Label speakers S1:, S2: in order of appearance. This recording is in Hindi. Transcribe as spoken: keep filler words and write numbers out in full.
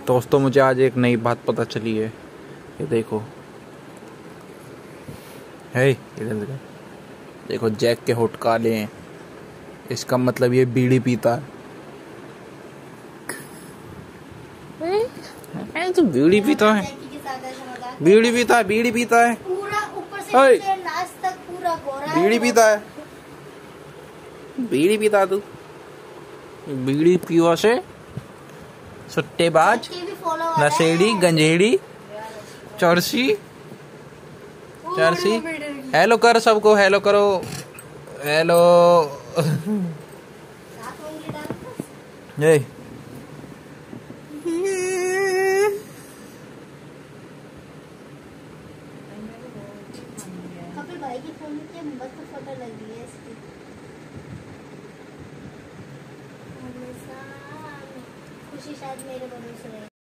S1: दोस्तों मुझे आज एक नई बात पता चली है। ये देखो, है इधर देखो, देखो जैक के होठ काले हैं, इसका मतलब ये बीड़ी पीता है। है तो बीड़ी पीता है, बीड़ी पीता है, बीड़ी पीता है,
S2: पूरा ऊपर से नीचे लास्ट तक पूरा गोरा है।
S1: बीड़ी पीता है, बीड़ी पीता तू, बीड़ी पीवा से सट्टेबाज, नशेड़ी, गंजेड़ी, चरसी, चरसी। हेलो कर सबको, हेलो करो, हेलो। ये
S2: कपिल भाई की फोन में मस्त फोटो लग रही है इसकी। हमेशा खुशी शायद मेरे भरोसे रहे।